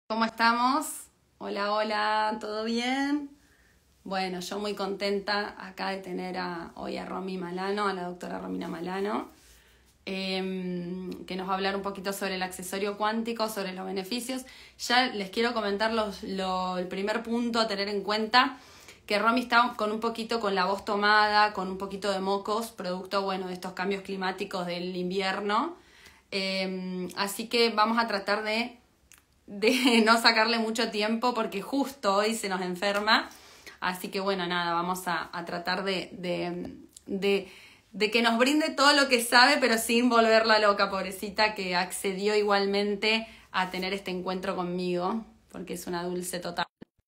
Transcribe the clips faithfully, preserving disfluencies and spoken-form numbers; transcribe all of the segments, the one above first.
¿Cómo estamos? Hola, hola, ¿todo bien? Bueno, yo muy contenta acá de tener a, hoy a Romy Malano, a la doctora Romina Malano, eh, que nos va a hablar un poquito sobre el accesorio cuántico, sobre los beneficios. Ya les quiero comentar los, lo, el primer punto a tener en cuenta, que Romy está con un poquito con la voz tomada, con un poquito de mocos, producto, bueno, de estos cambios climáticos del invierno. Eh, así que vamos a tratar de de no sacarle mucho tiempo porque justo hoy se nos enferma. Así que bueno, nada, vamos a, a tratar de, de, de, de que nos brinde todo lo que sabe, pero sin volverla loca, pobrecita, que accedió igualmente a tener este encuentro conmigo, porque es una dulce total.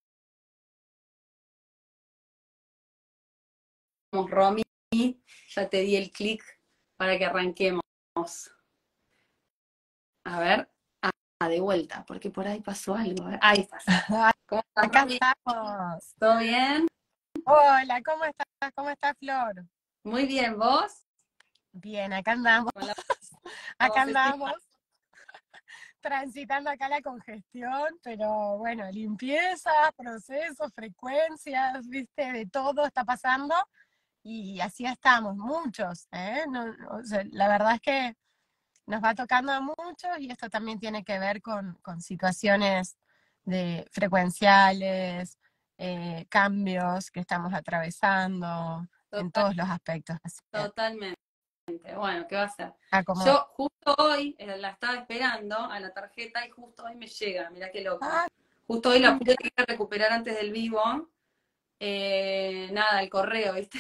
Vamos, Romy, ya te di el clic para que arranquemos. A ver, ah, de vuelta, porque por ahí pasó algo. A ver, ahí estás. ¿Cómo estás, Acá Romy? estamos. ¿Todo bien? Hola, ¿cómo estás? ¿Cómo está Flor? Muy bien, ¿vos? Bien, acá andamos. Con la Acá vocecita. andamos transitando acá la congestión, pero bueno, limpieza, procesos, frecuencias, viste, de todo está pasando y así estamos, muchos, ¿eh? No, no, o sea, la verdad es que nos va tocando a muchos y esto también tiene que ver con, con situaciones de frecuenciales, eh, cambios que estamos atravesando en Total- todos los aspectos. Así que, totalmente. Bueno, ¿qué va a ser? ah, como, Yo justo hoy eh, la estaba esperando a la tarjeta y justo hoy me llega, mirá qué loco. ah, Justo hoy la pude recuperar antes del vivo. Eh, nada, el correo, ¿viste?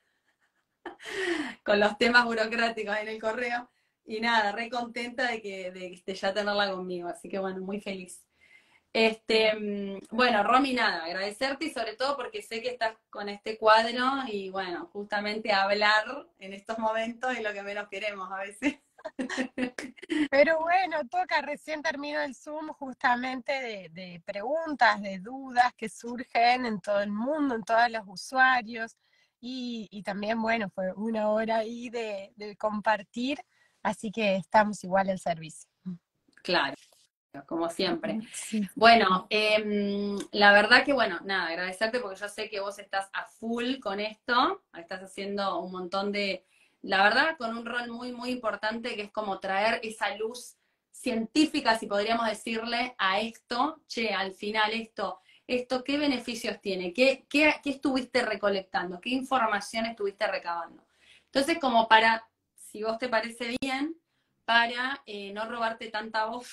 Con los temas burocráticos en el correo. Y nada, re contenta de que de, de ya tenerla conmigo. Así que bueno, muy feliz. Este, mm, bueno, Romy, nada, agradecerte y sobre todo porque sé que estás con este cuadro y bueno, justamente hablar en estos momentos es lo que menos queremos a veces. pero bueno, toca, recién termino el Zoom justamente de, de preguntas, de dudas que surgen en todo el mundo, en todos los usuarios. Y, y también, bueno, fue una hora ahí de, de compartir, así que estamos igual al servicio. Claro, como siempre. Sí. Bueno, eh, la verdad que bueno, nada, agradecerte porque yo sé que vos estás a full con esto, estás haciendo un montón de, la verdad, con un rol muy, muy importante que es como traer esa luz científica, si podríamos decirle, a esto, che, al final esto, esto, ¿qué beneficios tiene? ¿Qué, qué, qué estuviste recolectando? ¿Qué información estuviste recabando? Entonces, como para, si vos te parece bien, para eh, no robarte tanta voz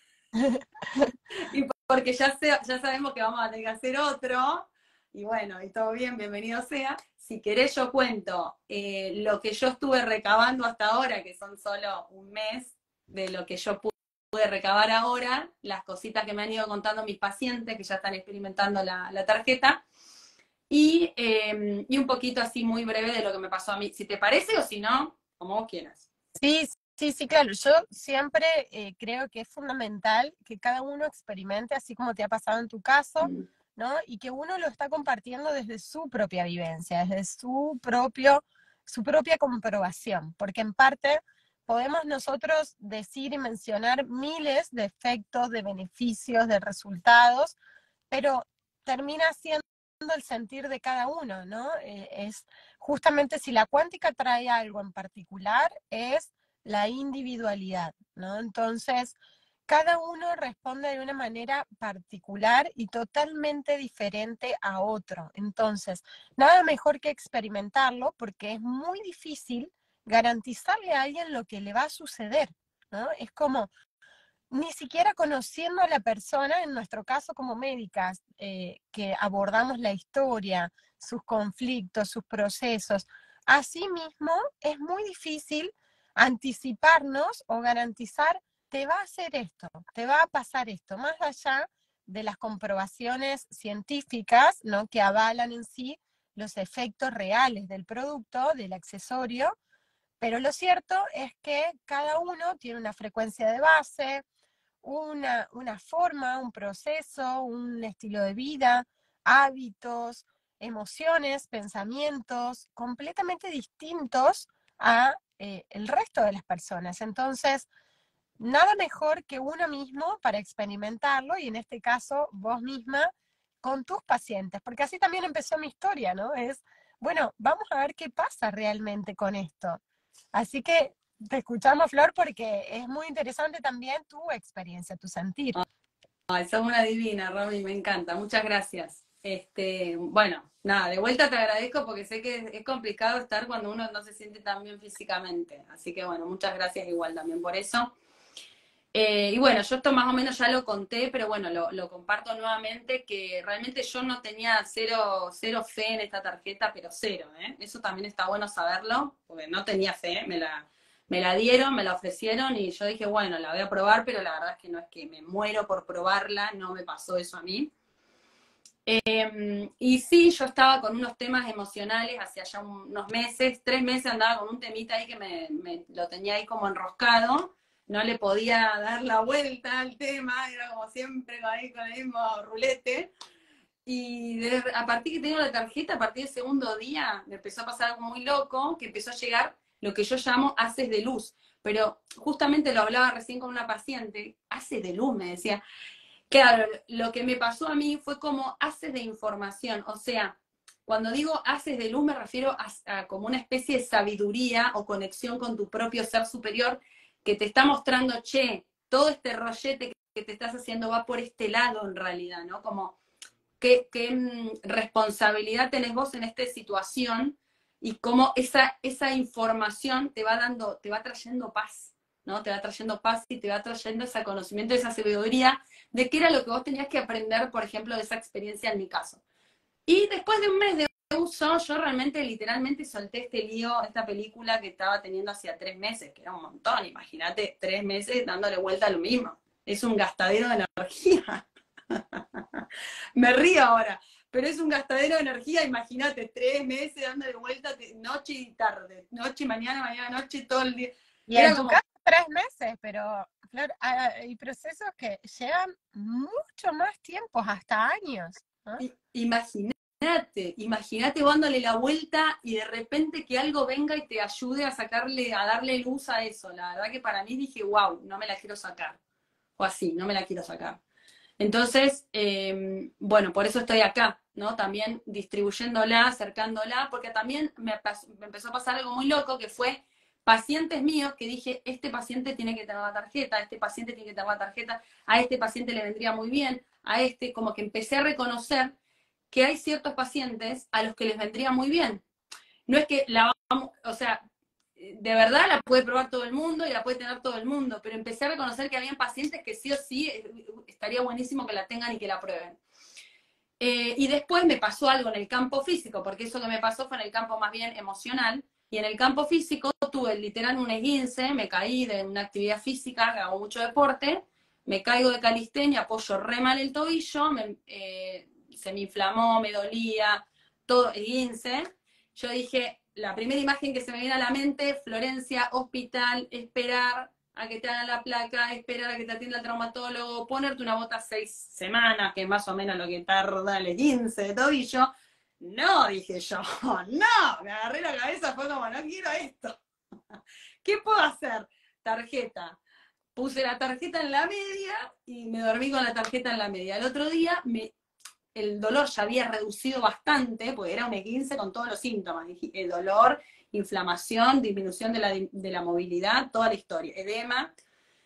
y porque ya, sé, ya sabemos que vamos a tener que hacer otro, y bueno, y todo bien, bienvenido sea. Si querés yo cuento eh, lo que yo estuve recabando hasta ahora, que son solo un mes de lo que yo pude recabar ahora, las cositas que me han ido contando mis pacientes que ya están experimentando la, la tarjeta, y, eh, y un poquito así muy breve de lo que me pasó a mí, si te parece o si no, como vos quieras. Sí, sí, sí, claro. Yo siempre eh, creo que es fundamental que cada uno experimente, así como te ha pasado en tu caso, Mm. ¿no? Y que uno lo está compartiendo desde su propia vivencia, desde su propio, su propia comprobación, porque en parte podemos nosotros decir y mencionar miles de efectos, de beneficios, de resultados, pero termina siendo el sentir de cada uno, ¿no? Eh, es justamente si la cuántica trae algo en particular, es la individualidad, ¿no? Entonces, cada uno responde de una manera particular y totalmente diferente a otro. Entonces, nada mejor que experimentarlo porque es muy difícil garantizarle a alguien lo que le va a suceder, ¿no? Es como ni siquiera conociendo a la persona, en nuestro caso como médicas, eh, que abordamos la historia, sus conflictos, sus procesos. Asimismo, es muy difícil anticiparnos o garantizar, te va a hacer esto, te va a pasar esto, más allá de las comprobaciones científicas, ¿no? Que avalan en sí los efectos reales del producto, del accesorio, pero lo cierto es que cada uno tiene una frecuencia de base, una, una forma, un proceso, un estilo de vida, hábitos, emociones, pensamientos completamente distintos a eh, el resto de las personas. Entonces, nada mejor que uno mismo para experimentarlo, y en este caso vos misma con tus pacientes, porque así también empezó mi historia, ¿no? Es, bueno, vamos a ver qué pasa realmente con esto. Así que te escuchamos, Flor, porque es muy interesante también tu experiencia, tu sentir. Ay, sos una divina, Romy, me encanta. Muchas gracias. Este, bueno, nada, de vuelta te agradezco porque sé que es complicado estar cuando uno no se siente tan bien físicamente. Así que bueno, muchas gracias igual también por eso. Eh, y bueno, yo esto más o menos ya lo conté, pero bueno, lo, lo comparto nuevamente, que realmente yo no tenía cero, cero fe en esta tarjeta, pero cero, ¿eh? Eso también está bueno saberlo, porque no tenía fe, me la, me la dieron, me la ofrecieron y yo dije, bueno, la voy a probar, pero la verdad es que no es que me muero por probarla, no me pasó eso a mí. Eh, y sí, yo estaba con unos temas emocionales hace ya unos meses, tres meses andaba con un temita ahí que me, me lo tenía ahí como enroscado, no le podía dar la vuelta al tema, era como siempre ahí con el mismo rulete. Y de, a partir que tengo la tarjeta, a partir del segundo día, me empezó a pasar algo muy loco, que empezó a llegar lo que yo llamo haces de luz. Pero justamente lo hablaba recién con una paciente, haces de luz, me decía. Claro, lo que me pasó a mí fue como haces de información, o sea, cuando digo haces de luz me refiero a, a como una especie de sabiduría o conexión con tu propio ser superior que te está mostrando, che, todo este rollete que te estás haciendo va por este lado en realidad, ¿no? Como qué, qué mm, responsabilidad tenés vos en esta situación y cómo esa, esa información te va dando, te va trayendo paz, ¿no? Te va trayendo paz y te va trayendo ese conocimiento, esa sabiduría de qué era lo que vos tenías que aprender, por ejemplo, de esa experiencia en mi caso. Y después de un mes de uso, yo realmente, literalmente solté este lío, esta película que estaba teniendo hacía tres meses, que era un montón, imagínate, tres meses dándole vuelta a lo mismo. Es un gastadero de energía. Me río ahora, pero es un gastadero de energía, imagínate, tres meses dándole vuelta noche y tarde, noche y mañana, mañana, noche, todo el día. Y en Era tu como, caso, tres meses, pero Flor, hay procesos que llevan mucho más tiempo, hasta años, ¿no? imagínate, imagínate dándole la vuelta y de repente que algo venga y te ayude a sacarle, a darle luz a eso. La verdad que para mí dije, wow, no me la quiero sacar. O así, no me la quiero sacar. Entonces, eh, bueno, por eso estoy acá, ¿no? También distribuyéndola, acercándola, porque también me, me, empezó a pasar algo muy loco, que fue pacientes míos que dije, este paciente tiene que tener la tarjeta, este paciente tiene que tener la tarjeta, a este paciente le vendría muy bien, a este, como que empecé a reconocer que hay ciertos pacientes a los que les vendría muy bien. No es que la vamos, o sea, de verdad la puede probar todo el mundo y la puede tener todo el mundo, pero empecé a reconocer que habían pacientes que sí o sí estaría buenísimo que la tengan y que la prueben. Eh, y después me pasó algo en el campo físico, porque eso que me pasó fue en el campo más bien emocional, y en el campo físico tuve literal un esguince, me caí de una actividad física, hago mucho deporte, me caigo de calistenia, apoyo re mal el tobillo, me, eh, se me inflamó, me dolía, todo esguince. Yo dije, la primera imagen que se me viene a la mente, Florencia, hospital, esperar a que te hagan la placa, esperar a que te atienda el traumatólogo, ponerte una bota seis semanas, que es más o menos lo que tarda el quince de tobillo. No, dije yo, no, me agarré la cabeza, fue como, no quiero esto. ¿Qué puedo hacer? Tarjeta. Puse la tarjeta en la media y me dormí con la tarjeta en la media. El otro día me, el dolor ya había reducido bastante, porque era un esguince con todos los síntomas, el dolor, inflamación, disminución de la, de la movilidad, toda la historia, edema.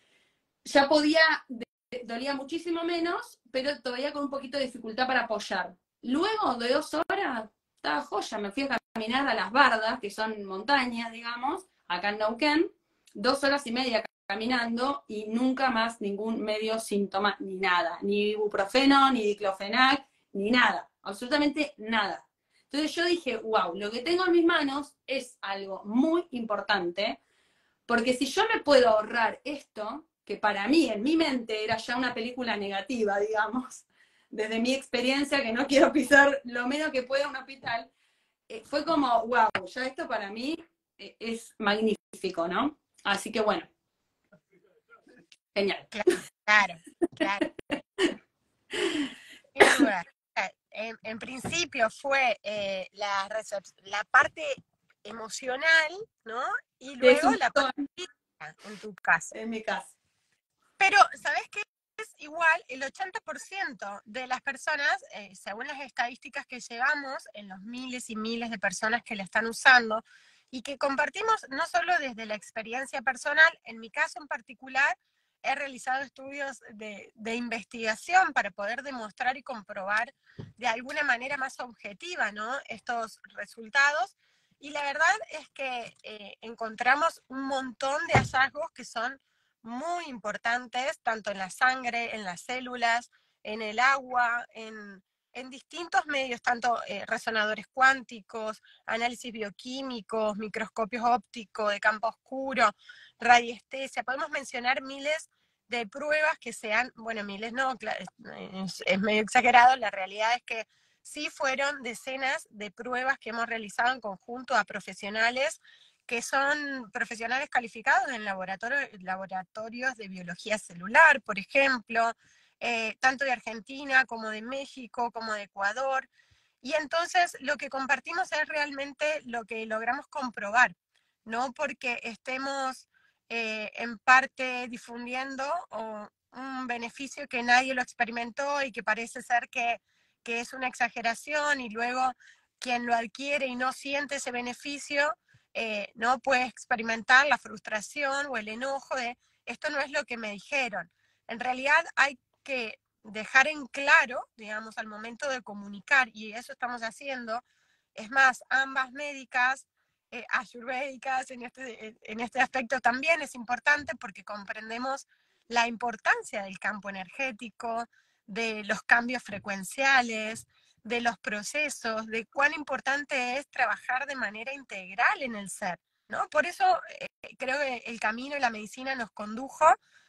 Ya podía, dolía muchísimo menos, pero todavía con un poquito de dificultad para apoyar. Luego de dos horas, estaba joya, me fui a caminar a las Bardas, que son montañas, digamos, acá en Neuquén, dos horas y media caminando y nunca más ningún medio síntoma, ni nada, ni ibuprofeno, ni diclofenac, ni nada, absolutamente nada. Entonces yo dije, wow, lo que tengo en mis manos es algo muy importante, porque si yo me puedo ahorrar esto, que para mí, en mi mente, era ya una película negativa, digamos, desde mi experiencia, que no quiero pisar lo menos que pueda un hospital, eh, fue como, wow, ya esto para mí eh, es magnífico, ¿no? Así que bueno, genial. Claro, claro. Sin duda. En, en principio fue eh, la, la parte emocional, ¿no? Y Es luego un la parte montón física, en tu caso. en mi caso. Pero, ¿sabes qué? Es igual, el ochenta por ciento de las personas, eh, según las estadísticas que llevamos en los miles y miles de personas que la están usando, y que compartimos no solo desde la experiencia personal, en mi caso en particular, he realizado estudios de, de investigación para poder demostrar y comprobar de alguna manera más objetiva, ¿no?, estos resultados. Y la verdad es que eh, encontramos un montón de hallazgos que son muy importantes, tanto en la sangre, en las células, en el agua, en, en distintos medios, tanto eh, resonadores cuánticos, análisis bioquímicos, microscopios ópticos de campo oscuro, radiestesia. Podemos mencionar miles de pruebas que sean, bueno, miles no, es, es medio exagerado, la realidad es que sí fueron decenas de pruebas que hemos realizado en conjunto a profesionales que son profesionales calificados en laboratorio, laboratorios de biología celular, por ejemplo, eh, tanto de Argentina como de México, como de Ecuador. Y entonces lo que compartimos es realmente lo que logramos comprobar, no porque estemos eh, en parte difundiendo o un beneficio que nadie lo experimentó y que parece ser que, que es una exageración, y luego quien lo adquiere y no siente ese beneficio, eh, no puede experimentar la frustración o el enojo de esto no es lo que me dijeron. En realidad hay que dejar en claro, digamos, al momento de comunicar, y eso estamos haciendo. Es más, ambas médicas, eh, ayurvédicas, en este, en este aspecto también es importante porque comprendemos la importancia del campo energético, de los cambios frecuenciales, de los procesos, de cuán importante es trabajar de manera integral en el ser, ¿no? Por eso eh, creo que el camino y la medicina nos condujo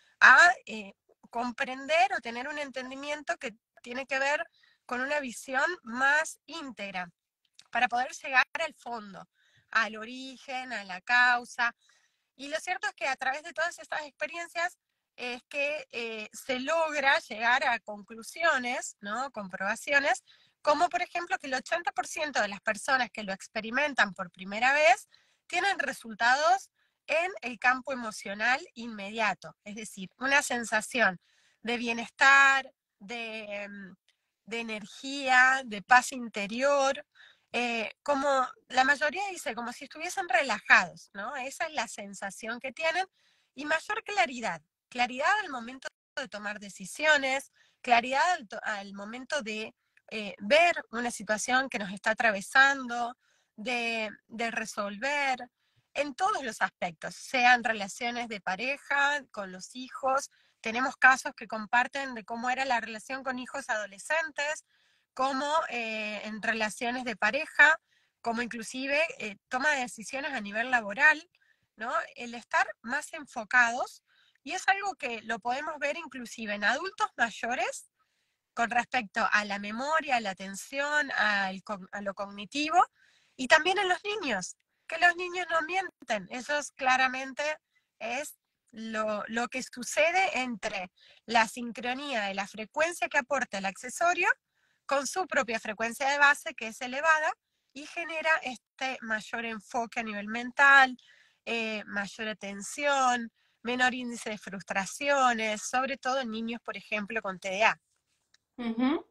a eh, comprender o tener un entendimiento que tiene que ver con una visión más íntegra, para poder llegar al fondo, al origen, a la causa. Y lo cierto es que a través de todas estas experiencias es que eh, se logra llegar a conclusiones, ¿no?, comprobaciones, como por ejemplo que el ochenta por ciento de las personas que lo experimentan por primera vez tienen resultados en el campo emocional inmediato, es decir, una sensación de bienestar, de, de energía, de paz interior, eh, como la mayoría dice, como si estuviesen relajados, ¿no? Esa es la sensación que tienen, y mayor claridad, claridad al momento de tomar decisiones, claridad al, al momento de eh, ver una situación que nos está atravesando, de, de resolver, en todos los aspectos, sean relaciones de pareja, con los hijos. Tenemos casos que comparten de cómo era la relación con hijos adolescentes, como eh, en relaciones de pareja, como inclusive eh, toma de decisiones a nivel laboral, ¿no? El estar más enfocados, y es algo que lo podemos ver inclusive en adultos mayores con respecto a la memoria, a la atención, al, a lo cognitivo, y también en los niños, que los niños no mienten, eso es claramente es lo, lo que sucede entre la sincronía de la frecuencia que aporta el accesorio con su propia frecuencia de base, que es elevada, y genera este mayor enfoque a nivel mental, eh, mayor atención, menor índice de frustraciones, sobre todo en niños, por ejemplo, con T D A. Uh-huh.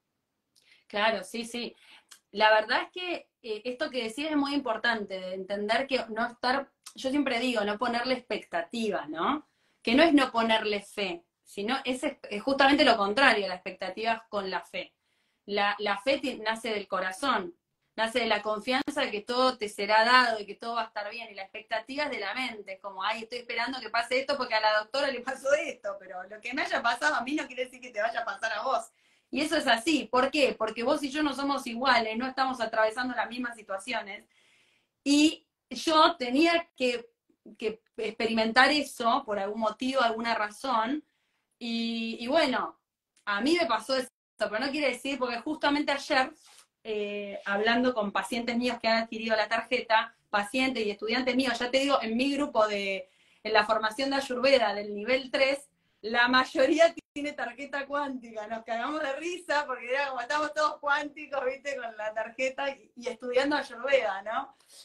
Claro, sí, sí. La verdad es que eh, esto que decís es muy importante, de entender que no estar, yo siempre digo, no ponerle expectativas, ¿no? Que no es no ponerle fe, sino es, es justamente lo contrario, la expectativa es con la fe. La, la fe nace del corazón, nace de la confianza de que todo te será dado y que todo va a estar bien, y la expectativa es de la mente, es como, ay, estoy esperando que pase esto porque a la doctora le pasó esto, pero lo que me haya pasado a mí no quiere decir que te vaya a pasar a vos. Y eso es así. ¿Por qué? Porque vos y yo no somos iguales, no estamos atravesando las mismas situaciones. Y yo tenía que, que experimentar eso por algún motivo, alguna razón. Y, y, bueno, a mí me pasó eso, pero no quiere decir, porque justamente ayer, eh, hablando con pacientes míos que han adquirido la tarjeta, pacientes y estudiantes míos, ya te digo, en mi grupo de en la formación de Ayurveda del nivel tres, la mayoría tiene tarjeta cuántica, nos cagamos de risa porque era como estamos todos cuánticos, viste, con la tarjeta y, y estudiando Ayurveda, ¿no?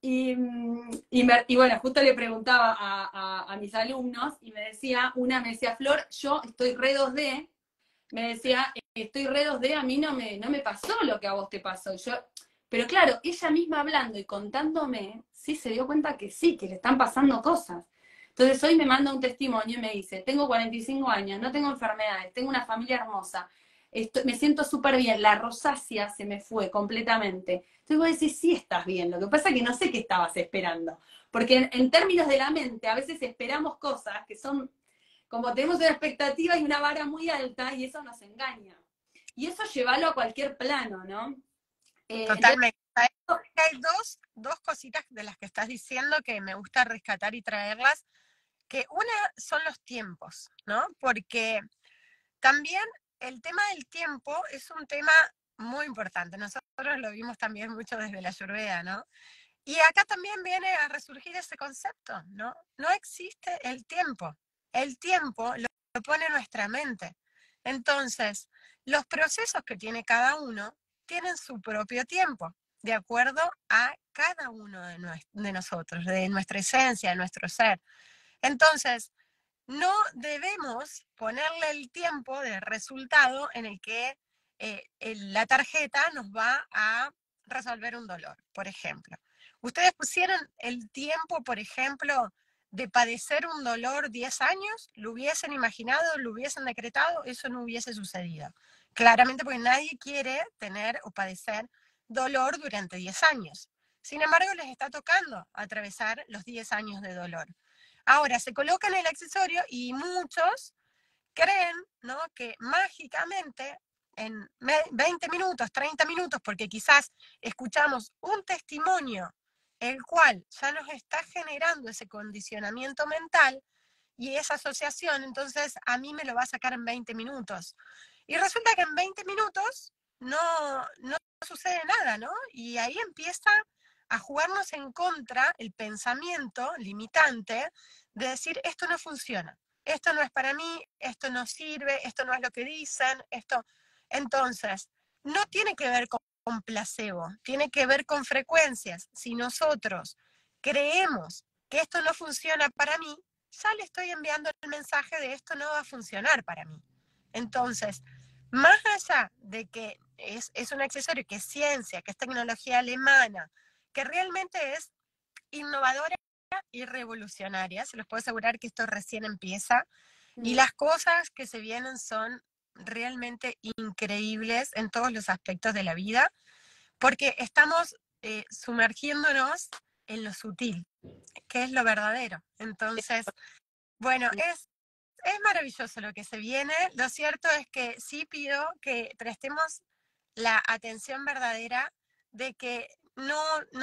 Y, mm, y, me- y bueno, justo le preguntaba a, a- a mis alumnos y me decía, una me decía, Flor, yo estoy re dos D, me decía, estoy re dos D, a mí no me, no me pasó lo que a vos te pasó. Yo, pero claro, ella misma hablando y contándome, sí se dio cuenta que sí, que le están pasando cosas. Entonces hoy me manda un testimonio y me dice, tengo cuarenta y cinco años, no tengo enfermedades, tengo una familia hermosa, estoy, me siento súper bien, la rosácea se me fue completamente. Entonces vos decís, sí estás bien, lo que pasa es que no sé qué estabas esperando. Porque en, en términos de la mente, a veces esperamos cosas que son, como tenemos una expectativa y una vara muy alta, y eso nos engaña. Y eso llevarlo a cualquier plano, ¿no? Eh, entonces, Totalmente. Hay hay dos, dos cositas de las que estás diciendo que me gusta rescatar y traerlas, que una son los tiempos, ¿no? Porque también el tema del tiempo es un tema muy importante. Nosotros lo vimos también mucho desde la Ayurveda, ¿no? Y acá también viene a resurgir ese concepto, ¿no? No existe el tiempo. El tiempo lo, lo pone nuestra mente. Entonces, los procesos que tiene cada uno tienen su propio tiempo, de acuerdo a cada uno de, nues- de nosotros, de nuestra esencia, de nuestro ser. Entonces, no debemos ponerle el tiempo de resultado en el que eh, el- la tarjeta nos va a resolver un dolor, por ejemplo. ¿Ustedes pusieron el tiempo, por ejemplo, de padecer un dolor diez años? ¿Lo hubiesen imaginado? ¿Lo hubiesen decretado? Eso no hubiese sucedido. Claramente porque nadie quiere tener o padecer dolor durante diez años. Sin embargo, les está tocando atravesar los diez años de dolor. Ahora, se colocan el accesorio y muchos creen, ¿no?, que mágicamente en veinte minutos, treinta minutos, porque quizás escuchamos un testimonio el cual ya nos está generando ese condicionamiento mental y esa asociación, entonces a mí me lo va a sacar en veinte minutos. Y resulta que en veinte minutos no, no sucede nada, ¿no? Y ahí empieza a jugarnos en contra el pensamiento limitante de decir, esto no funciona, esto no es para mí, esto no sirve, esto no es lo que dicen, esto... Entonces, no tiene que ver con, con placebo, tiene que ver con frecuencias. Si nosotros creemos que esto no funciona para mí, ya le estoy enviando el mensaje de esto no va a funcionar para mí. Entonces, más allá de que es, es un accesorio que es ciencia, que es tecnología alemana, que realmente es innovadora y revolucionaria, se los puedo asegurar que esto recién empieza, y las cosas que se vienen son realmente increíbles en todos los aspectos de la vida, porque estamos eh, sumergiéndonos en lo sutil, que es lo verdadero. Entonces, bueno, es, es maravilloso lo que se viene. Lo cierto es que sí pido que prestemos la atención verdadera de que no,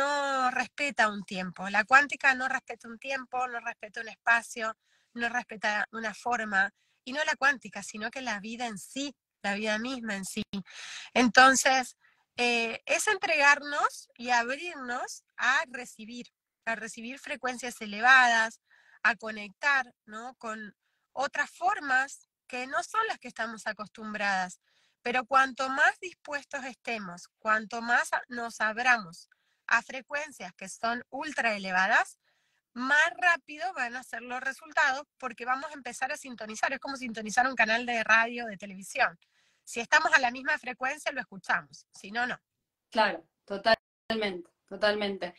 no respeta un tiempo. La cuántica no respeta un tiempo, no respeta un espacio, no respeta una forma, y no la cuántica, sino que la vida en sí, la vida misma en sí. Entonces, eh, es entregarnos y abrirnos a recibir, a recibir frecuencias elevadas, a conectar, ¿no?, con otras formas que no son las que estamos acostumbradas. Pero cuanto más dispuestos estemos, cuanto más nos abramos a frecuencias que son ultra elevadas, más rápido van a ser los resultados porque vamos a empezar a sintonizar. Es como sintonizar un canal de radio, de televisión. Si estamos a la misma frecuencia, lo escuchamos. Si no, no. claro, totalmente, totalmente.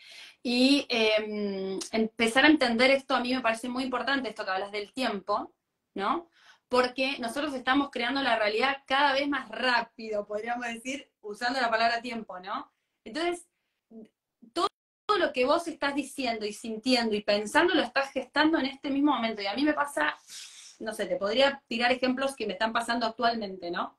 Y eh, empezar a entender esto a mí me parece muy importante, esto que hablas del tiempo, ¿no? Porque nosotros estamos creando la realidad cada vez más rápido, podríamos decir, usando la palabra tiempo, ¿no? Entonces, todo, todo lo que vos estás diciendo y sintiendo y pensando lo estás gestando en este mismo momento. Y a mí me pasa, no sé, te podría tirar ejemplos que me están pasando actualmente, ¿no?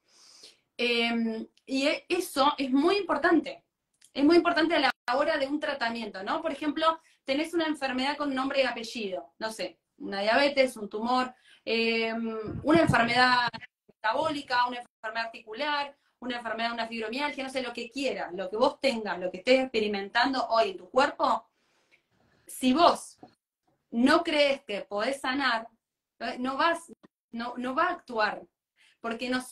Eh, y eso es muy importante. Es muy importante a la hora de un tratamiento, ¿no? Por ejemplo, tenés una enfermedad con nombre y apellido, no sé, una diabetes, un tumor, eh, una enfermedad metabólica, una enfermedad articular, una enfermedad, una fibromialgia, no sé, lo que quieras, lo que vos tengas, lo que estés experimentando hoy en tu cuerpo, si vos no crees que podés sanar, no vas, no, no va a actuar, porque nosotros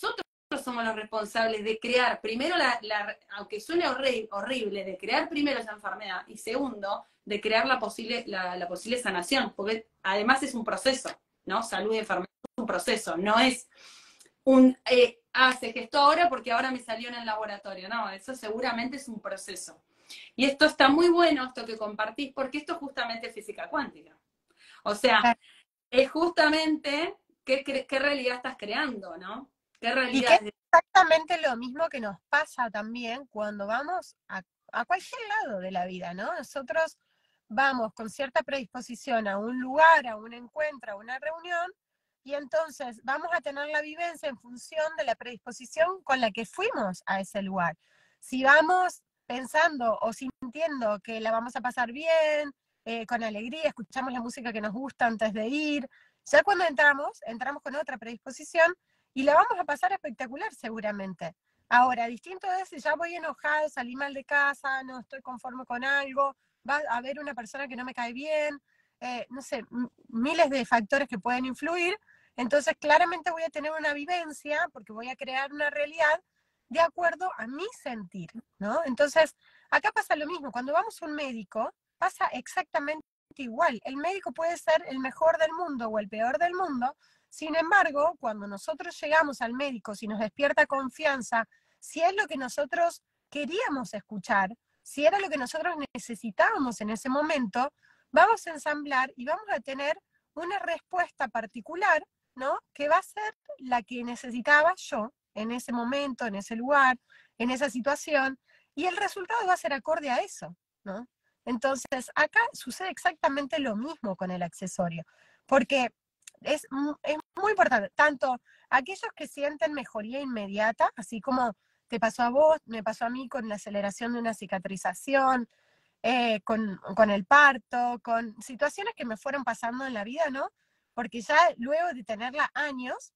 somos los responsables de crear, primero, la, la, aunque suene horri horrible, de crear primero esa enfermedad y segundo, de crear la posible, la, la posible sanación, porque además es un proceso, ¿no? Salud y enfermedad es un proceso, no es un, eh, ah, se gestó ahora porque ahora me salió en el laboratorio, no, eso seguramente es un proceso. Y esto está muy bueno, esto que compartís, porque esto es justamente física cuántica. O sea, es justamente qué, qué realidad estás creando, ¿no? ¿Qué Y que realidad? es exactamente lo mismo que nos pasa también cuando vamos a, a cualquier lado de la vida, ¿no? Nosotros vamos con cierta predisposición a un lugar, a un encuentro, a una reunión, y entonces vamos a tener la vivencia en función de la predisposición con la que fuimos a ese lugar. Si vamos pensando o sintiendo que la vamos a pasar bien, eh, con alegría, escuchamos la música que nos gusta antes de ir, ya cuando entramos, entramos con otra predisposición y la vamos a pasar espectacular seguramente. Ahora, distinto es si ya voy enojado, salí mal de casa, no estoy conforme con algo, va a haber una persona que no me cae bien, eh, no sé, miles de factores que pueden influir. Entonces, claramente voy a tener una vivencia porque voy a crear una realidad de acuerdo a mi sentir, ¿no? Entonces, acá pasa lo mismo. Cuando vamos a un médico, pasa exactamente igual. El médico puede ser el mejor del mundo o el peor del mundo. Sin embargo, cuando nosotros llegamos al médico, si nos despierta confianza, si es lo que nosotros queríamos escuchar, si era lo que nosotros necesitábamos en ese momento, vamos a ensamblar y vamos a tener una respuesta particular, ¿no? Que va a ser la que necesitaba yo en ese momento, en ese lugar, en esa situación, y el resultado va a ser acorde a eso, ¿no? Entonces, acá sucede exactamente lo mismo con el accesorio, porque es, es muy importante, tanto aquellos que sienten mejoría inmediata, así como te pasó a vos, me pasó a mí con la aceleración de una cicatrización, eh, con, con el parto, con situaciones que me fueron pasando en la vida, ¿no? Porque ya luego de tenerla años,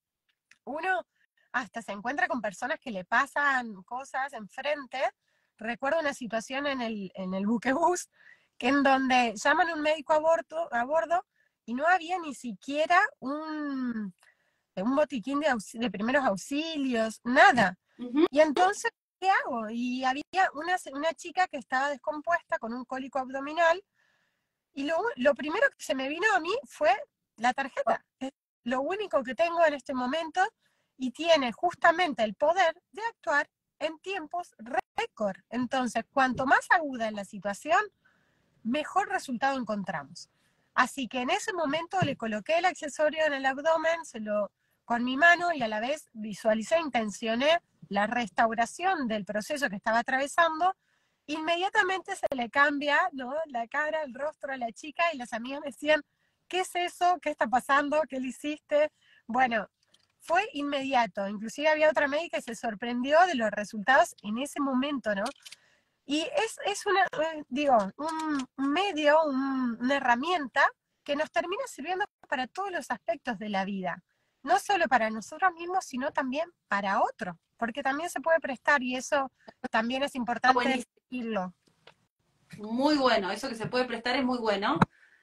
uno hasta se encuentra con personas que le pasan cosas enfrente. Recuerdo una situación en el, en el buquebús, que en donde llaman a un médico a bordo, a bordo y no había ni siquiera un, un botiquín de, de primeros auxilios, nada. Uh-huh. Y entonces, ¿qué hago? Y había una, una chica que estaba descompuesta con un cólico abdominal, y lo, lo primero que se me vino a mí fue la tarjeta. Es lo único que tengo en este momento y tiene justamente el poder de actuar en tiempos récord. Entonces, cuanto más aguda es la situación, mejor resultado encontramos. Así que en ese momento le coloqué el accesorio en el abdomen, se lo con mi mano, y a la vez visualicé, intencioné la restauración del proceso que estaba atravesando. Inmediatamente se le cambia, ¿no?, la cara, el rostro a la chica, y las amigas me decían, ¿qué es eso? ¿Qué está pasando? ¿Qué le hiciste? Bueno, fue inmediato. Inclusive había otra médica que se sorprendió de los resultados en ese momento, ¿no? Y es, es una, digo, un medio, un, una herramienta que nos termina sirviendo para todos los aspectos de la vida. No solo para nosotros mismos, sino también para otros, porque también se puede prestar, y eso también es importante decirlo. Muy bueno, eso que se puede prestar es muy bueno,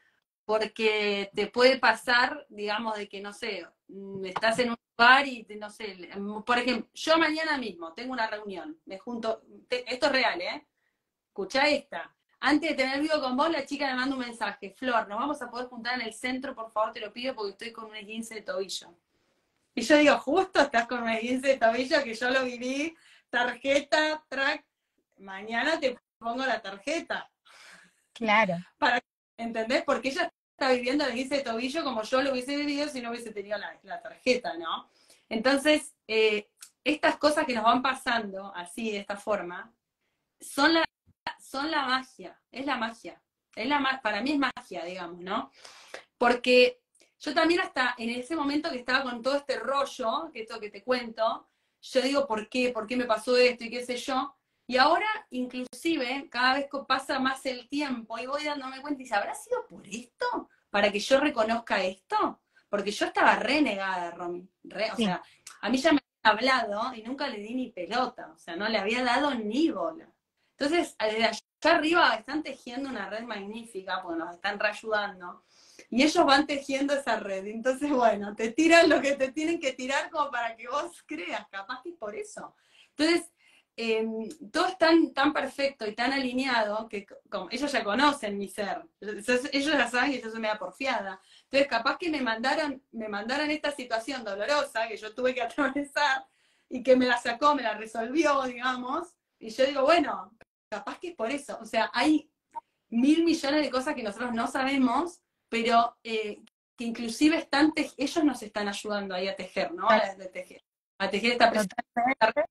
porque te puede pasar, digamos, de que, no sé, estás en un lugar y, no sé, por ejemplo, yo mañana mismo tengo una reunión, me junto, te, esto es real, ¿eh? Escuchá esta. Antes de tener vivo con vos, la chica me manda un mensaje, Flor, nos vamos a poder juntar en el centro, por favor, te lo pido, porque estoy con un esguince de tobillo. Y yo digo, justo estás con un esguince de tobillo, que yo lo viví, tarjeta, track, mañana te pongo la tarjeta. Claro. Para, ¿entendés? Porque ella está viviendo el esguince de tobillo como yo lo hubiese vivido si no hubiese tenido la, la tarjeta, ¿no? Entonces, eh, estas cosas que nos van pasando así, de esta forma, son la, son la magia, es la magia. Es la, para mí es magia, digamos, ¿no? Porque yo también hasta en ese momento que estaba con todo este rollo, que esto que te cuento, yo digo, ¿por qué? ¿Por qué me pasó esto? Y qué sé yo. Y ahora, inclusive, cada vez que pasa más el tiempo y voy dándome cuenta, y dice, ¿habrá sido por esto? ¿Para que yo reconozca esto? Porque yo estaba renegada, Romy. Re, o sí. sea, a mí ya me había hablado y nunca le di ni pelota. O sea, no le había dado ni bola. Entonces, desde allí allá arriba están tejiendo una red magnífica, porque nos están reayudando. Y ellos van tejiendo esa red. Entonces, bueno, te tiran lo que te tienen que tirar como para que vos creas, capaz que es por eso. Entonces, eh, todo es tan, tan perfecto y tan alineado que como, ellos ya conocen mi ser. Entonces, ellos ya saben que yo soy media porfiada. Entonces, capaz que me mandaron, me mandaron esta situación dolorosa que yo tuve que atravesar y que me la sacó, me la resolvió, digamos. Y yo digo, bueno, capaz que es por eso. O sea, hay mil millones de cosas que nosotros no sabemos, pero eh, que inclusive están te- ellos nos están ayudando ahí a tejer, ¿no? A, a tejer, a tejer esta presión. Totalmente.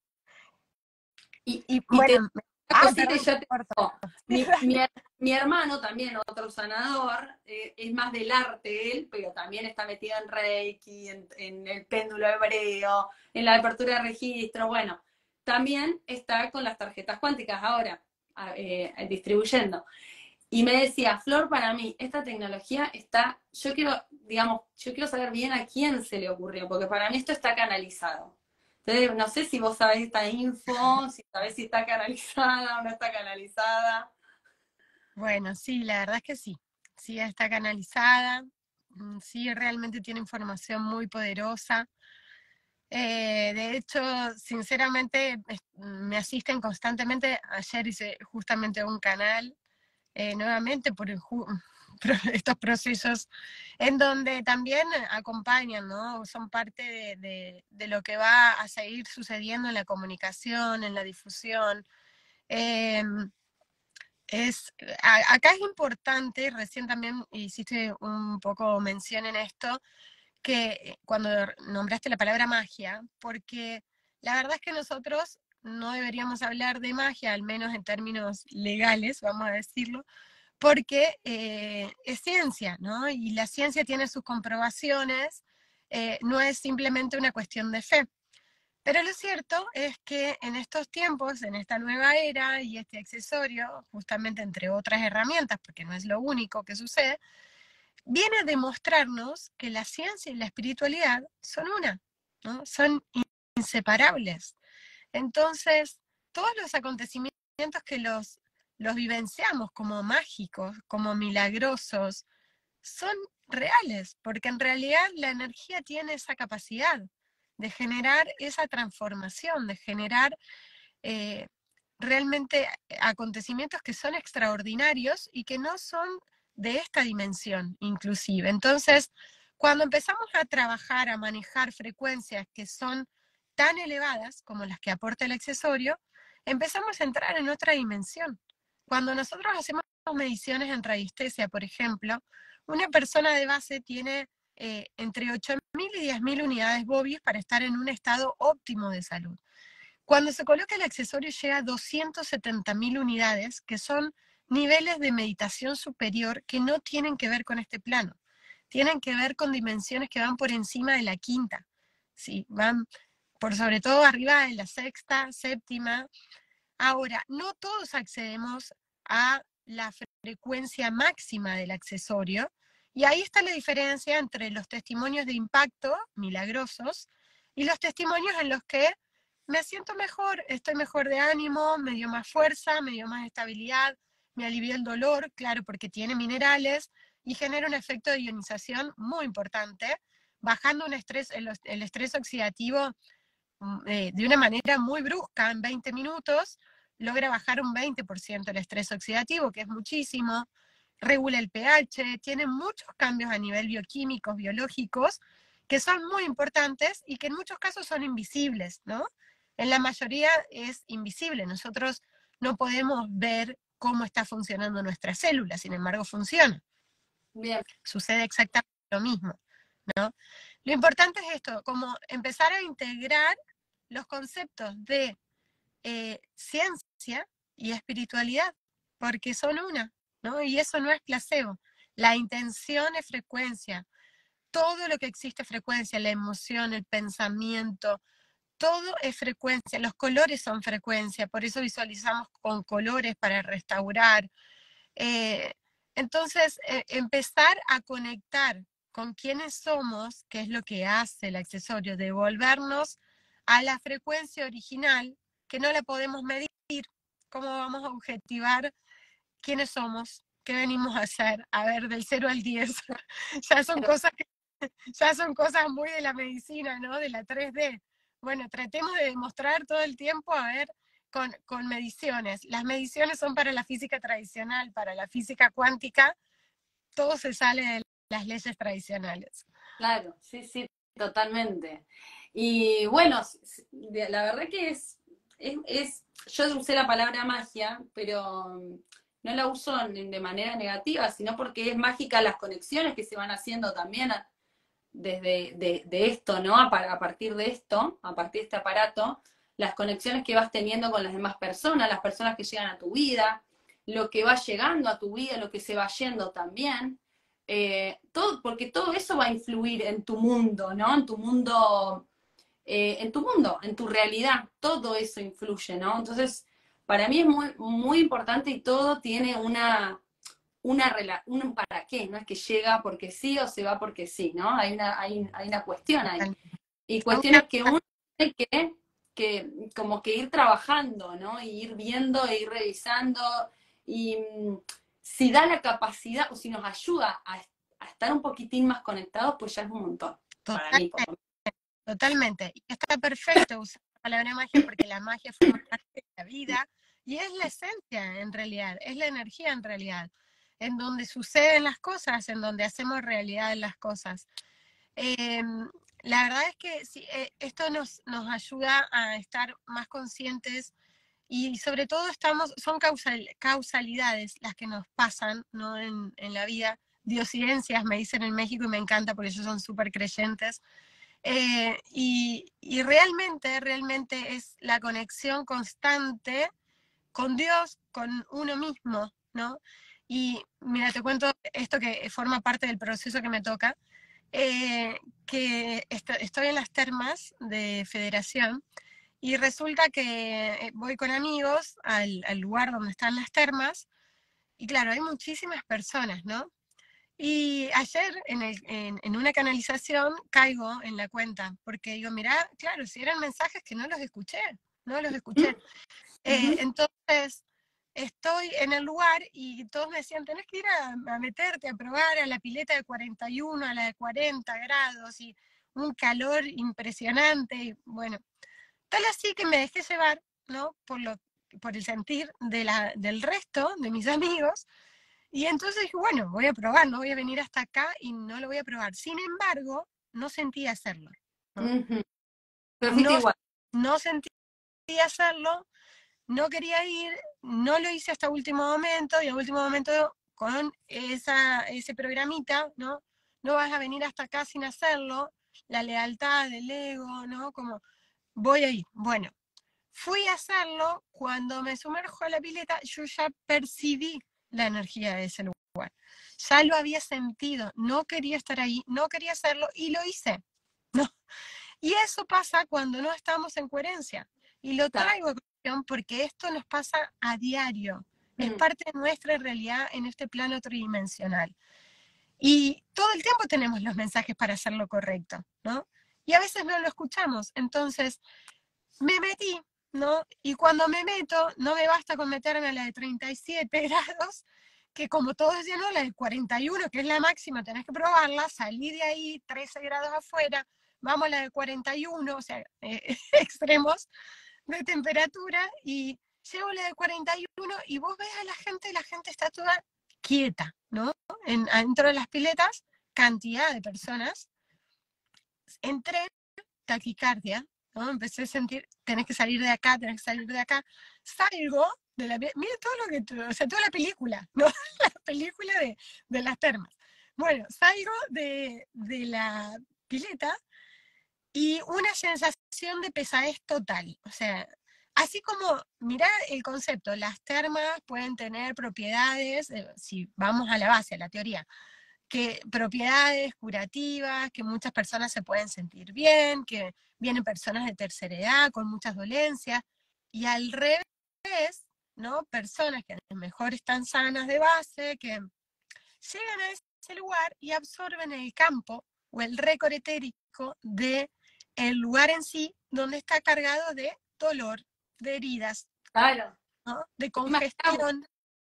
Y, Y y te bueno, una ay, cosita y perdón, ya te corto. digo, mi, mi, mi hermano también, otro sanador, eh, es más del arte él, pero también está metido en Reiki, en, en el péndulo hebreo, en la apertura de registro, bueno, también está con las tarjetas cuánticas ahora, eh, distribuyendo. Y me decía, Flor, para mí, esta tecnología está, yo quiero, digamos, yo quiero saber bien a quién se le ocurrió, porque para mí esto está canalizado. Entonces, no sé si vos sabés esta info, si sabés si está canalizada o no está canalizada. Bueno, sí, la verdad es que sí. Sí, está canalizada. mm, Sí, realmente tiene información muy poderosa. Eh, de hecho, sinceramente, es- me asisten constantemente. Ayer hice justamente un canal eh, nuevamente por el ju- pro- estos procesos en donde también acompañan, ¿no? Son parte de, de- de lo que va a seguir sucediendo en la comunicación, en la difusión. Em, es, a- acá es importante, recién también hiciste un poco mención en esto, que cuando nombraste la palabra magia, porque la verdad es que nosotros no deberíamos hablar de magia, al menos en términos legales, vamos a decirlo, porque eh, es ciencia, ¿no? Y la ciencia tiene sus comprobaciones, eh, no es simplemente una cuestión de fe. Pero lo cierto es que en estos tiempos, en esta nueva era y este accesorio, justamente entre otras herramientas, porque no es lo único que sucede, viene a demostrarnos que la ciencia y la espiritualidad son una, ¿no? Son inseparables. Entonces, todos los acontecimientos que los, los vivenciamos como mágicos, como milagrosos, son reales, porque en realidad la energía tiene esa capacidad de generar esa transformación, de generar eh, realmente acontecimientos que son extraordinarios y que no son de esta dimensión inclusive. Entonces, cuando empezamos a trabajar, a manejar frecuencias que son tan elevadas como las que aporta el accesorio, empezamos a entrar en otra dimensión. Cuando nosotros hacemos mediciones en radiestesia, por ejemplo, una persona de base tiene eh, entre ocho mil y diez mil unidades Bovis para estar en un estado óptimo de salud. Cuando se coloca el accesorio llega a doscientas setenta mil unidades, que son niveles de meditación superior que no tienen que ver con este plano. Tienen que ver con dimensiones que van por encima de la quinta. ¿Sí? Van por sobre todo arriba de la sexta, séptima. Ahora, no todos accedemos a la frecuencia máxima del accesorio, y ahí está la diferencia entre los testimonios de impacto, milagrosos, y los testimonios en los que me siento mejor, estoy mejor de ánimo, me dio más fuerza, me dio más estabilidad, me alivió el dolor, claro, porque tiene minerales y genera un efecto de ionización muy importante, bajando un estrés, el, el estrés oxidativo eh, de una manera muy brusca, en veinte minutos, logra bajar un veinte por ciento el estrés oxidativo, que es muchísimo, regula el pH, tiene muchos cambios a nivel bioquímicos, biológicos, que son muy importantes y que en muchos casos son invisibles, ¿no? En la mayoría es invisible, nosotros no podemos ver cómo está funcionando nuestra célula, sin embargo funciona. Bien. Sucede exactamente lo mismo, ¿no? Lo importante es esto, como empezar a integrar los conceptos de eh, ciencia y espiritualidad, porque son una, ¿no? Y eso no es placebo. La intención es frecuencia. Todo lo que existe es frecuencia, la emoción, el pensamiento, todo es frecuencia. Los colores son frecuencia, por eso visualizamos con colores para restaurar. Eh, entonces, eh, empezar a conectar con quiénes somos, que es lo que hace el accesorio, devolvernos a la frecuencia original, que no la podemos medir, ¿Cómo vamos a objetivar quiénes somos? ¿Qué venimos a hacer? A ver, del cero al diez. Ya son cosas que, ya son cosas muy de la medicina, ¿no? De la tres D. Bueno, tratemos de demostrar todo el tiempo, a ver, con, con mediciones. Las mediciones son para la física tradicional, para la física cuántica, todo se sale de las leyes tradicionales. Claro, sí, sí, totalmente. Y bueno, la verdad que es, es, es, yo usé la palabra magia, pero no la uso de manera negativa, sino porque es mágica las conexiones que se van haciendo también desde de, de esto, ¿no? A, a partir de esto, a partir de este aparato, las conexiones que vas teniendo con las demás personas, las personas que llegan a tu vida, lo que va llegando a tu vida, lo que se va yendo también. Eh, todo, porque todo eso va a influir en tu mundo, ¿no? En tu mundo, eh, en tu mundo, en tu realidad, todo eso influye, ¿no? Entonces, para mí es muy, muy importante y todo tiene una, una rela un para qué, no es que llega porque sí o se va porque sí, ¿no? Hay una, hay, hay una cuestión ahí. Y cuestiones que uno tiene que, que como que ir trabajando, ¿no? Y ir viendo, e ir revisando, y mm, si da la capacidad o si nos ayuda a, a estar un poquitín más conectados, pues ya es un montón, para mí, por lo menos. Totalmente. Y está perfecto usar la palabra magia porque la magia forma parte de la vida y es la esencia en realidad, es la energía en realidad, en donde suceden las cosas, en donde hacemos realidad las cosas. Eh, la verdad es que sí, eh, esto nos, nos ayuda a estar más conscientes y sobre todo estamos, son causal, causalidades las que nos pasan, ¿no? en, en la vida. Diosidencias me dicen en México y me encanta porque ellos son súper creyentes. Eh, y, y realmente, realmente es la conexión constante con Dios, con uno mismo, ¿no? Y mira, te cuento esto que forma parte del proceso que me toca, eh, que est estoy en las termas de Federación y resulta que voy con amigos al, al lugar donde están las termas y claro, hay muchísimas personas, ¿no? Y ayer en, el, en, en, una canalización caigo en la cuenta, porque digo, mirá, claro, si eran mensajes que no los escuché, no los escuché. Eh, entonces, estoy en el lugar y todos me decían, tenés que ir a, a meterte, a probar a la pileta de cuarenta y uno, a la de cuarenta grados y un calor impresionante. Y bueno, tal así que me dejé llevar, ¿no? Por, lo, por el sentir de la, del resto de mis amigos. Y entonces dije, bueno, voy a probar, no voy a venir hasta acá y no lo voy a probar. Sin embargo, no sentí hacerlo, ¿no? Uh-huh. Pero fuiste No, igual. no sentí hacerlo, no quería ir, no lo hice hasta último momento y a último momento con esa, ese programita, ¿no? No vas a venir hasta acá sin hacerlo, la lealtad del ego, ¿no? Como voy a ir. Bueno, fui a hacerlo, cuando me sumerjo a la pileta, yo ya percibí la energía de ese lugar. Ya lo había sentido, no quería estar ahí, no quería hacerlo y lo hice. ¿No? Y eso pasa cuando no estamos en coherencia. Y lo traigo a cuestión porque esto nos pasa a diario. Es parte de nuestra realidad en este plano tridimensional. Y todo el tiempo tenemos los mensajes para hacer lo correcto, ¿no? Y a veces no lo escuchamos. Entonces, me metí, ¿no? Y cuando me meto, no me basta con meterme a la de treinta y siete grados, que como todos decían, no, la de cuarenta y uno, que es la máxima, tenés que probarla, salí de ahí, trece grados afuera, vamos a la de cuarenta y uno, o sea, eh, extremos de temperatura, y llego a la de cuarenta y uno y vos ves a la gente, la gente está toda quieta, ¿no? En, dentro de las piletas, cantidad de personas. Entré, taquicardia, ¿no? Empecé a sentir, tenés que salir de acá, tenés que salir de acá. Salgo de la... Mira todo lo que... O sea, toda la película, ¿no? La película de, de las termas. Bueno, salgo de, de la pileta y una sensación de pesadez total. O sea, así como, mirá el concepto, las termas pueden tener propiedades, eh, si vamos a la base, a la teoría, que propiedades curativas, que muchas personas se pueden sentir bien, que vienen personas de tercera edad con muchas dolencias, y al revés, ¿no? Personas que a lo mejor están sanas de base, que llegan a ese lugar y absorben el campo o el récord etérico de el lugar en sí, donde está cargado de dolor, de heridas. Claro. ¿no? De congestión,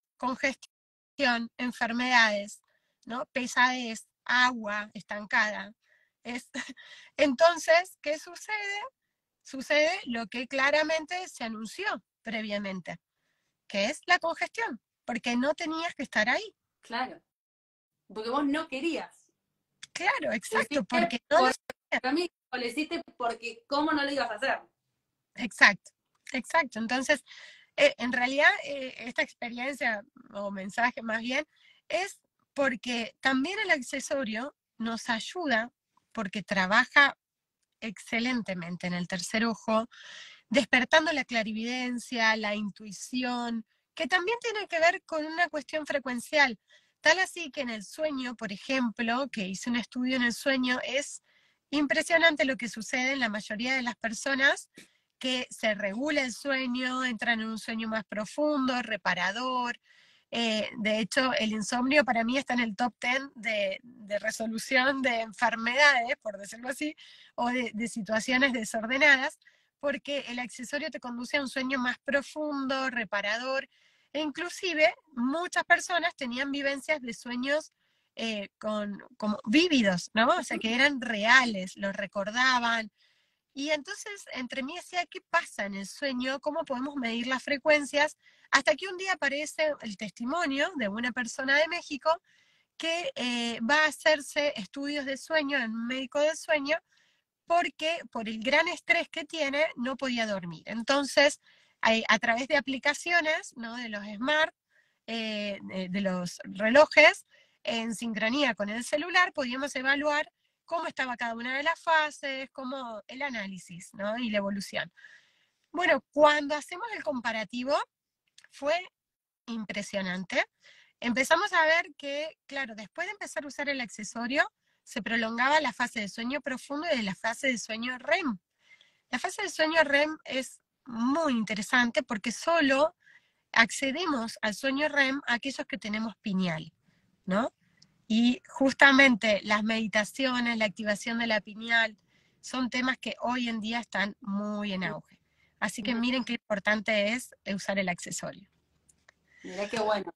congestión, enfermedades, ¿no? Pesadez, agua estancada. Es, entonces, ¿qué sucede? Sucede lo que claramente se anunció previamente, que es la congestión, porque no tenías que estar ahí. Claro, porque vos no querías. Claro, Lo exacto, hiciste porque no por lo... mí, lo hiciste porque cómo no lo ibas a hacer. Exacto, exacto. Entonces, eh, en realidad, eh, esta experiencia, o mensaje más bien, es porque también el accesorio nos ayuda, porque trabaja excelentemente en el tercer ojo, despertando la clarividencia, la intuición, que también tiene que ver con una cuestión frecuencial. Tal así que en el sueño, por ejemplo, que hice un estudio en el sueño, es impresionante lo que sucede en la mayoría de las personas que se regula el sueño, entran en un sueño más profundo, reparador. Eh, de hecho, el insomnio para mí está en el top diez de, de resolución de enfermedades, por decirlo así, o de, de situaciones desordenadas, porque el accesorio te conduce a un sueño más profundo, reparador, e inclusive muchas personas tenían vivencias de sueños eh, con, como vívidos, ¿no? O sea, que eran reales, los recordaban. Y entonces, entre mí decía, ¿qué pasa en el sueño? ¿Cómo podemos medir las frecuencias? Hasta que un día aparece el testimonio de una persona de México que eh, va a hacerse estudios de sueño en un médico del sueño porque por el gran estrés que tiene no podía dormir. Entonces, a, a través de aplicaciones, ¿no? De los smart, eh, de, de los relojes, en sincronía con el celular, podíamos evaluar cómo estaba cada una de las fases, cómo el análisis, ¿no? Y la evolución. Bueno, cuando hacemos el comparativo, fue impresionante. Empezamos a ver que, claro, después de empezar a usar el accesorio, se prolongaba la fase de sueño profundo y de la fase de sueño R E M. La fase de sueño R E M es muy interesante porque solo accedemos al sueño R E M a aquellos que tenemos pineal, ¿no? Y justamente las meditaciones, la activación de la pineal, son temas que hoy en día están muy en auge. Así que miren qué importante es usar el accesorio. Mirá qué bueno.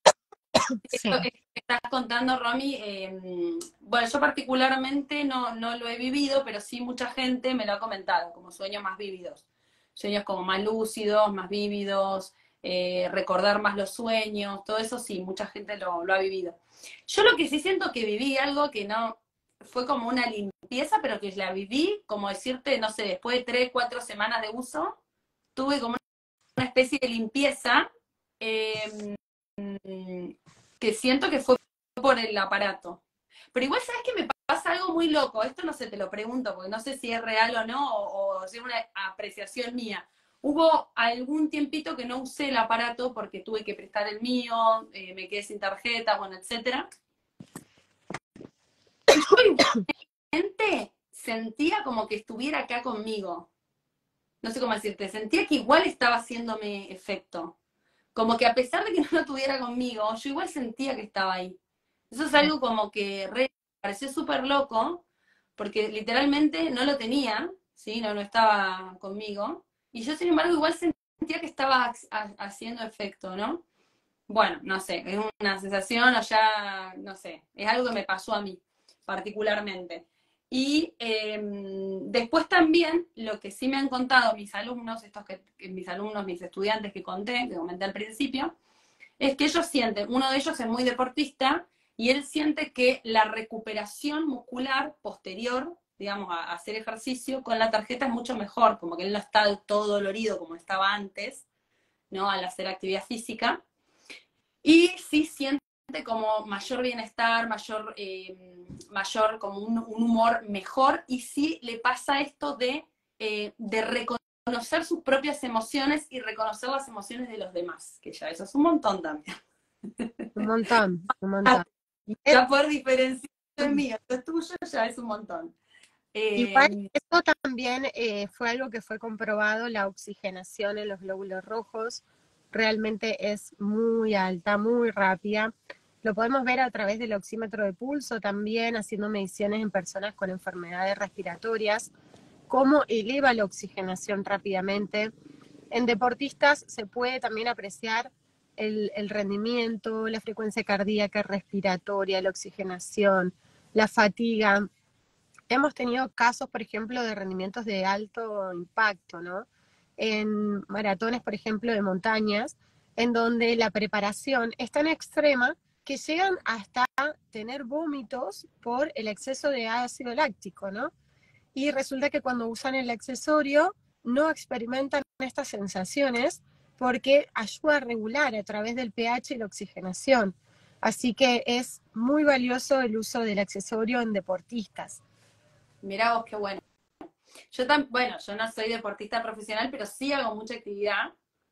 Sí. Esto que estás contando, Romy, eh, bueno, yo particularmente no, no lo he vivido, pero sí mucha gente me lo ha comentado, como sueños más vívidos. Sueños como más lúcidos, más vívidos, eh, recordar más los sueños, todo eso sí, mucha gente lo, lo ha vivido. Yo lo que sí siento que viví algo que no fue como una limpieza, pero que la viví, como decirte, no sé, después de tres, cuatro semanas de uso, tuve como una especie de limpieza. Eh, que siento que fue por el aparato. Pero igual, ¿sabes que me pasa algo muy loco? Esto no sé, te lo pregunto, porque no sé si es real o no, o, o si es una apreciación mía. Hubo algún tiempito que no usé el aparato porque tuve que prestar el mío, eh, me quedé sin tarjeta, bueno, etcétera. Y yo igualmente sentía como que estuviera acá conmigo. No sé cómo decirte, sentía que igual estaba haciéndome efecto. Como que a pesar de que no lo tuviera conmigo, yo igual sentía que estaba ahí. Eso es algo como que re, pareció súper loco, porque literalmente no lo tenía, ¿sí? No, no estaba conmigo. Y yo, sin embargo, igual sentía que estaba haciendo efecto, ¿no? Bueno, no sé, es una sensación o ya, no sé, es algo que me pasó a mí, particularmente. Y eh, después también, lo que sí me han contado mis alumnos, estos que, mis alumnos, mis estudiantes que conté, que comenté al principio, es que ellos sienten, uno de ellos es muy deportista, y él siente que la recuperación muscular posterior, digamos, a, a hacer ejercicio con la tarjeta es mucho mejor, como que él no está todo dolorido como estaba antes, ¿no? Al hacer actividad física. Y sí siente como mayor bienestar, mayor, eh, mayor como un, un, humor mejor, y sí le pasa esto de, eh, de reconocer sus propias emociones y reconocer las emociones de los demás, que ya eso es un montón también. Un montón, un montón. Ya poder diferenciar el mío, el tuyo ya es un montón. Igual, Eh, esto también eh, fue algo que fue comprobado, la oxigenación en los glóbulos rojos realmente es muy alta, muy rápida. Lo podemos ver a través del oxímetro de pulso también, haciendo mediciones en personas con enfermedades respiratorias, cómo eleva la oxigenación rápidamente. en deportistas se puede también apreciar el, el rendimiento, la frecuencia cardíaca, respiratoria, la oxigenación, la fatiga. Hemos tenido casos, por ejemplo, de rendimientos de alto impacto, ¿no? En maratones, por ejemplo, de montañas, en donde la preparación es tan extrema que llegan hasta tener vómitos por el exceso de ácido láctico, ¿no? Y resulta que cuando usan el accesorio no experimentan estas sensaciones porque ayuda a regular a través del pH y la oxigenación. Así que es muy valioso el uso del accesorio en deportistas. Mirá vos, qué bueno. Yo también, bueno, yo no soy deportista profesional, pero sí hago mucha actividad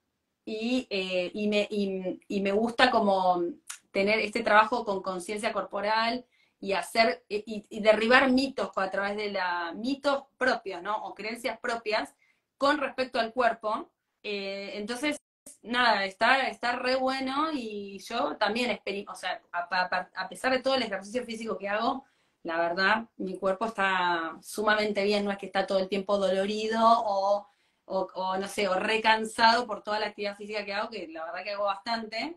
y, eh, y, me, y, y me gusta como tener este trabajo con conciencia corporal y hacer y, y derribar mitos a través de la mitos propios, ¿no? O creencias propias con respecto al cuerpo. Eh, entonces, nada, está, está re bueno y yo también, o sea, a, a, a pesar de todo el ejercicio físico que hago, la verdad, mi cuerpo está sumamente bien, no es que está todo el tiempo dolorido o, o, o no sé, o recansado por toda la actividad física que hago, que la verdad que hago bastante,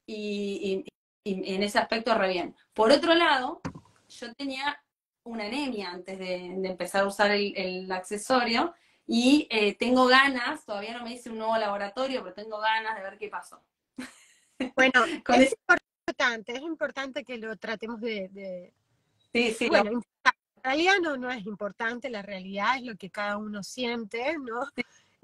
y, y, y en ese aspecto re bien. Por otro lado, yo tenía una anemia antes de, de empezar a usar el, el accesorio, y eh, tengo ganas, todavía no me hice un nuevo laboratorio, pero tengo ganas de ver qué pasó. Bueno, Con es ese... importante, es importante que lo tratemos de... de... Sí, sí. Bueno, lo... en realidad no, no es importante, la realidad es lo que cada uno siente, ¿no? Sí.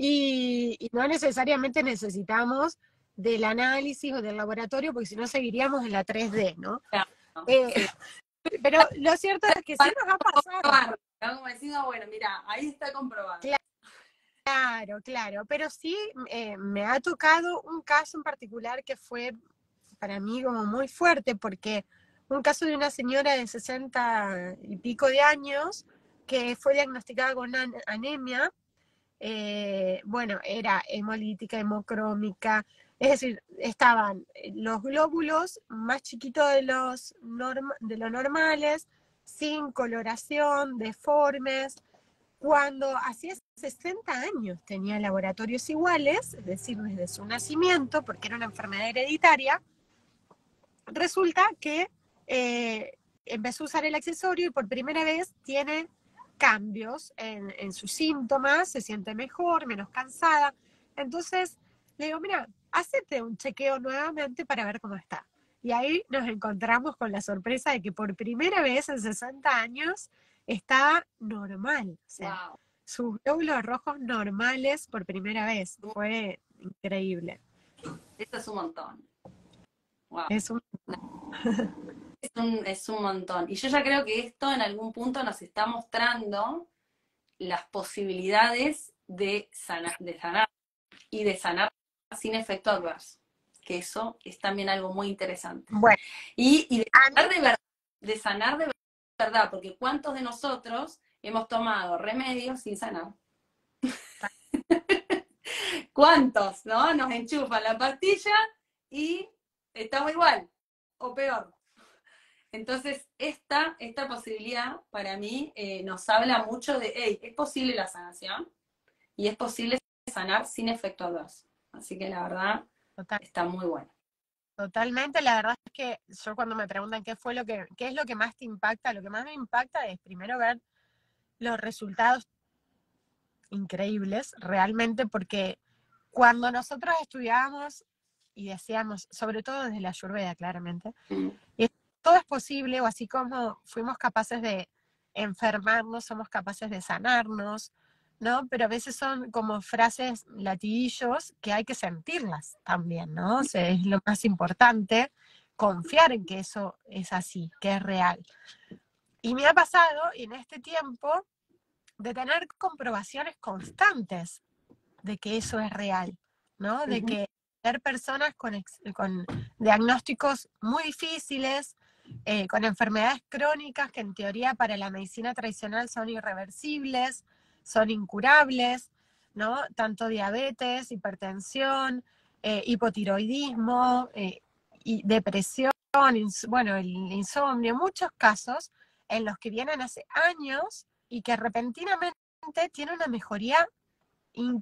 Y, y no necesariamente necesitamos del análisis o del laboratorio, porque si no seguiríamos en la tres D, ¿no? Claro, eh, sí. Pero lo cierto es que sí nos ha pasado. Como decimos, bueno, mira, ahí está comprobado. Claro, claro, pero sí eh, me ha tocado un caso en particular que fue para mí como muy fuerte, porque un caso de una señora de sesenta y pico de años que fue diagnosticada con an anemia, eh, bueno, era hemolítica, hemocrómica, es decir, estaban los glóbulos más chiquitos de, los de lo normales, sin coloración, deformes. Cuando hacía sesenta años tenía laboratorios iguales, es decir, desde su nacimiento, porque era una enfermedad hereditaria, resulta que eh, empezó a usar el accesorio y por primera vez tiene cambios en, en sus síntomas, se siente mejor, menos cansada. Entonces le digo, mira, hacete un chequeo nuevamente para ver cómo está. Y ahí nos encontramos con la sorpresa de que por primera vez en sesenta años está normal. O sea, wow. Sus glóbulos rojos normales por primera vez. Fue increíble. Esto es un montón. Wow. Es un... es un... es un montón. Y yo ya creo que esto en algún punto nos está mostrando las posibilidades de sanar, de sanar y de sanar sin efecto adverso. Que eso es también algo muy interesante. Bueno, y, y de, sanar de, verdad, de sanar de verdad, porque ¿cuántos de nosotros hemos tomado remedios sin sanar? ¿Cuántos, no? Nos enchufan la pastilla y estamos igual, o peor. Entonces, esta, esta posibilidad para mí eh, nos habla mucho de, hey, es posible la sanación y es posible sanar sin efecto adverso. Así que la verdad, Total. Está muy bueno. Totalmente, la verdad es que yo cuando me preguntan qué fue lo que, qué es lo que más te impacta, lo que más me impacta es primero ver los resultados increíbles, realmente, porque cuando nosotros estudiábamos y decíamos, sobre todo desde la Ayurveda, claramente, mm. y todo es posible, o así como fuimos capaces de enfermarnos, somos capaces de sanarnos, ¿no? Pero a veces son como frases latiguillos que hay que sentirlas también, ¿no? O sea, es lo más importante, confiar en que eso es así, que es real. Y me ha pasado en este tiempo de tener comprobaciones constantes de que eso es real, ¿no? De uh-huh. que ver personas con, ex, con diagnósticos muy difíciles, eh, con enfermedades crónicas que en teoría para la medicina tradicional son irreversibles, son incurables, ¿no? Tanto diabetes, hipertensión, eh, hipotiroidismo, eh, y depresión, ins- bueno, el insomnio, muchos casos en los que vienen hace años y que repentinamente tienen una mejoría increíble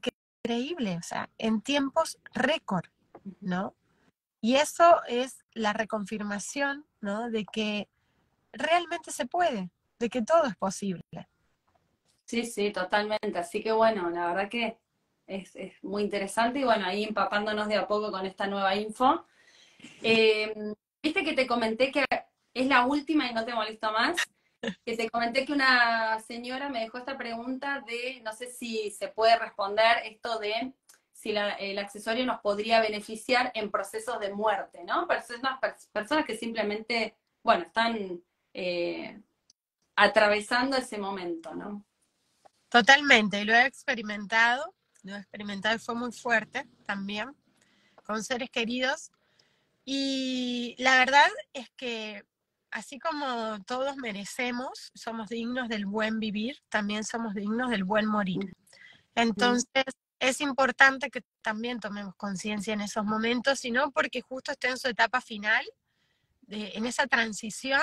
increíble, o sea, en tiempos récord, ¿no? Y eso es la reconfirmación, ¿no? De que realmente se puede, de que todo es posible. Sí, sí, totalmente. Así que bueno, la verdad que es, es muy interesante y bueno, ahí empapándonos de a poco con esta nueva info. Eh, Viste que te comenté que es la última y no te molesto más, que te comenté que una señora me dejó esta pregunta de, no sé si se puede responder esto de si la, el accesorio nos podría beneficiar en procesos de muerte, ¿no? Personas, personas que simplemente, bueno, están eh, atravesando ese momento, ¿no? Totalmente, y lo he experimentado, lo he experimentado y fue muy fuerte también, con seres queridos. Y la verdad es que así como todos merecemos, somos dignos del buen vivir, también somos dignos del buen morir. Ujú. Entonces, es importante que también tomemos conciencia en esos momentos, y no porque justo esté en su etapa final, de, en esa transición,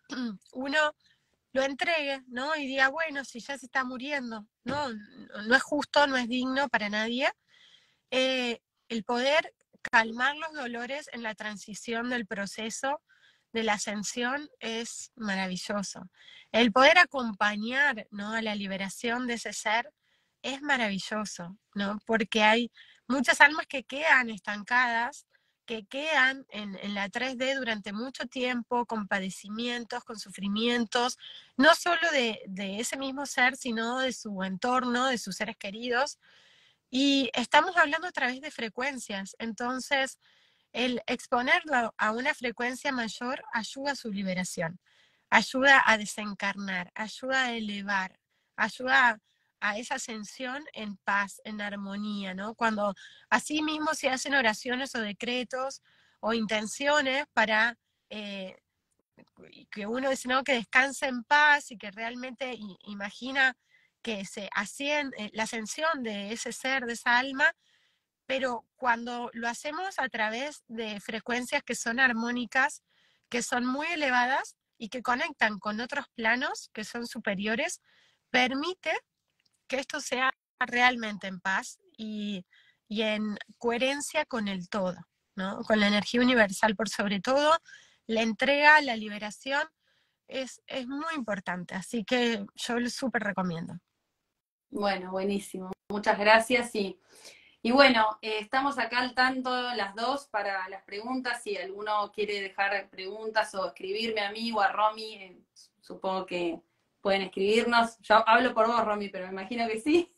uno lo entregue, ¿no? Y diga, bueno, si ya se está muriendo, no, no es justo, no es digno para nadie. Eh, el poder calmar los dolores en la transición del proceso de la ascensión es maravilloso. El poder acompañar, ¿no?, a la liberación de ese ser es maravilloso, ¿no? Porque hay muchas almas que quedan estancadas, que quedan en, en la tres D durante mucho tiempo, con padecimientos, con sufrimientos, no solo de, de ese mismo ser, sino de su entorno, de sus seres queridos. Y estamos hablando a través de frecuencias, entonces el exponerlo a una frecuencia mayor ayuda a su liberación, ayuda a desencarnar, ayuda a elevar, ayuda a, a esa ascensión en paz, en armonía, ¿no? Cuando así mismo se hacen oraciones o decretos o intenciones para eh, que uno dice, no, que descanse en paz y que realmente imagina que se asciende, la ascensión de ese ser, de esa alma, pero cuando lo hacemos a través de frecuencias que son armónicas, que son muy elevadas y que conectan con otros planos que son superiores, permite que esto sea realmente en paz y, y en coherencia con el todo, ¿no? Con la energía universal por sobre todo. La entrega, la liberación es, es muy importante, así que yo lo súper recomiendo. Bueno, buenísimo. Muchas gracias y Y bueno, eh, estamos acá al tanto las dos para las preguntas. Si alguno quiere dejar preguntas o escribirme a mí o a Romy, eh, supongo que pueden escribirnos. Yo hablo por vos, Romy, pero me imagino que sí.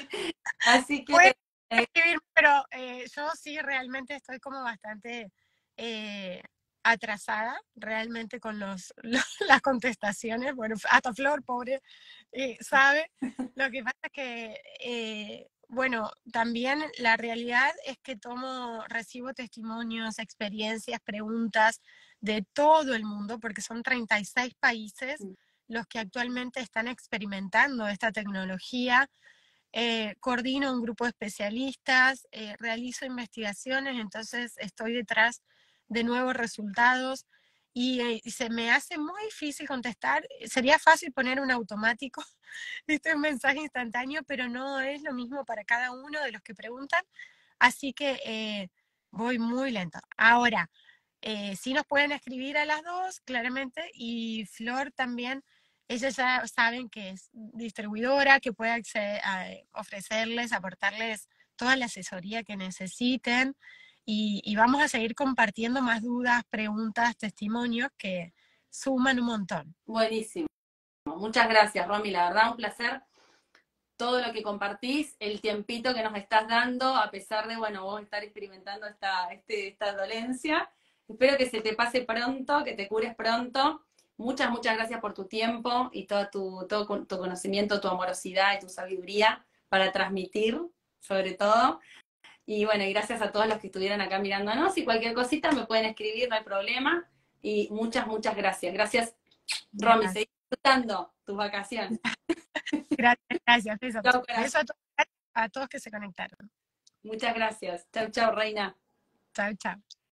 Así que, Pueden eh, escribir, pero eh, yo sí realmente estoy como bastante eh, atrasada realmente con los, los, las contestaciones. Bueno, hasta Flor, pobre, eh, sabe. Lo que pasa es que, eh, bueno, también la realidad es que tomo, recibo testimonios, experiencias, preguntas de todo el mundo, porque son treinta y seis países los que actualmente están experimentando esta tecnología. Eh, coordino un grupo de especialistas, eh, realizo investigaciones, entonces estoy detrás de nuevos resultados y, eh, y se me hace muy difícil contestar. Sería fácil poner un automático, este un mensaje instantáneo, pero no es lo mismo para cada uno de los que preguntan, así que eh, voy muy lento. Ahora, eh, sí nos pueden escribir a las dos, claramente, y Flor también, ellas ya saben que es distribuidora, que puede acceder a, eh, ofrecerles, aportarles toda la asesoría que necesiten, y, y vamos a seguir compartiendo más dudas, preguntas, testimonios que suman un montón. buenísimo. Muchas gracias, Romy. La verdad, un placer todo lo que compartís, el tiempito que nos estás dando, a pesar de, bueno, vos estar experimentando esta, este, esta dolencia. Espero que se te pase pronto, que te cures pronto. Muchas, muchas gracias por tu tiempo y todo tu, todo tu conocimiento, tu amorosidad y tu sabiduría para transmitir, sobre todo. Y bueno, y gracias a todos los que estuvieron acá mirándonos. Y cualquier cosita me pueden escribir, no hay problema. Y muchas, muchas gracias. Gracias, Romy. Gracias, Seguí disfrutando tus vacaciones. gracias, gracias. Beso, Chao, beso corazón. a, to a todos que se conectaron. Muchas gracias. Chau, chau, reina. Chao, chao.